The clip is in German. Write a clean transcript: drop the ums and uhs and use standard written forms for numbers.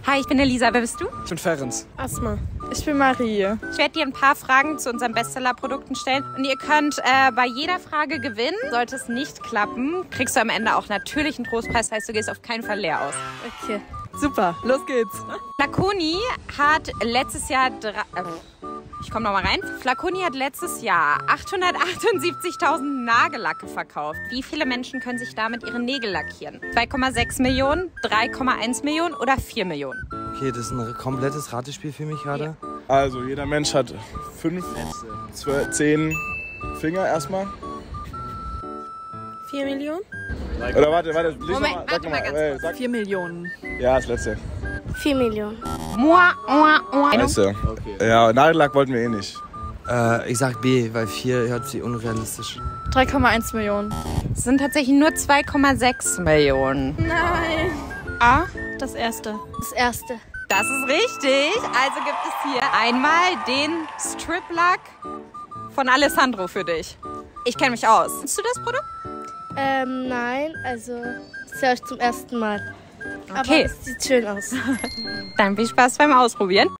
Hi, ich bin Elisa. Wer bist du? Ich bin Ferenc. Asma. Ich bin Marie. Ich werde dir ein paar Fragen zu unseren Bestseller-Produkten stellen. Und ihr könnt bei jeder Frage gewinnen. Sollte es nicht klappen, kriegst du am Ende auch natürlich einen Trostpreis. Heißt, du gehst auf keinen Fall leer aus. Okay. Super, los geht's. Flaconi hat letztes Jahr... Ich komme nochmal rein. Flaconi hat letztes Jahr 878.000 Nagellacke verkauft. Wie viele Menschen können sich damit ihre Nägel lackieren? 2,6 Millionen, 3,1 Millionen oder 4 Millionen? Okay, das ist ein komplettes Ratespiel für mich gerade. Also jeder Mensch hat 5, 12, 10 Finger erstmal. 4 Millionen? Oder warte, Moment, warte mal ganz kurz. 4 Millionen. Ja, das letzte. 4 Millionen. Weißt du? Okay. Ja, Nagellack wollten wir eh nicht. Ich sag B, weil 4 hört sich unrealistisch. 3,1 Millionen. Es sind tatsächlich nur 2,6 Millionen. Nein. A? Das erste. Das erste. Das ist richtig. Also gibt es hier einmal den Strip-Lack von Alessandro für dich. Ich kenne mich aus. Kennst du das Produkt? Nein, also das höre ich zum ersten Mal. Okay. Aber es sieht schön aus. Dann viel Spaß beim Ausprobieren.